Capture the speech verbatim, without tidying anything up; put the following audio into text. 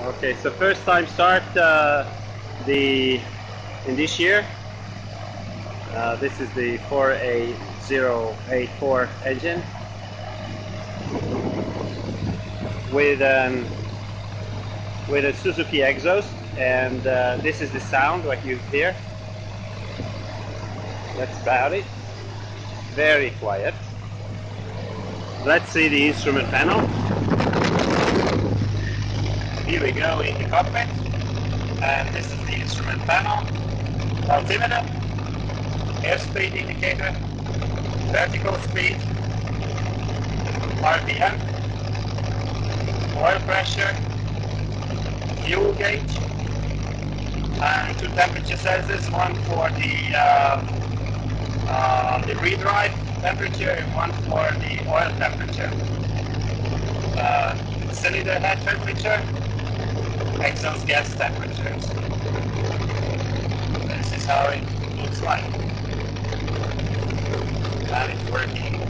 Okay, so first time start uh, the in this year. Uh, this is the four A zero eight four engine with um, with a Suzuki exhaust, and uh, this is the sound what you hear. That's about it. Very quiet. Let's see the instrument panel. Here we go in the cockpit, and this is the instrument panel. Altimeter, airspeed indicator, vertical speed, R P M, oil pressure, fuel gauge, and two temperature sensors, one for the uh, uh, the redrive temperature and one for the oil temperature. Uh, cylinder head temperature, exhaust gas temperatures. This is how it looks like. And it's working